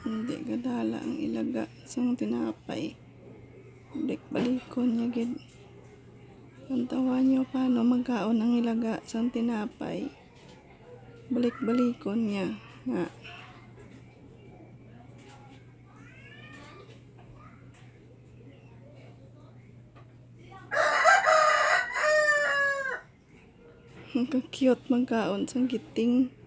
Hindi kadala ang ilaga sang tinapay. Balik-balikon niya gid. Antawan niyo paano magkaon ang ilaga sang tinapay. Balik-balikon niya nga. Ang cute magkaon sang giting.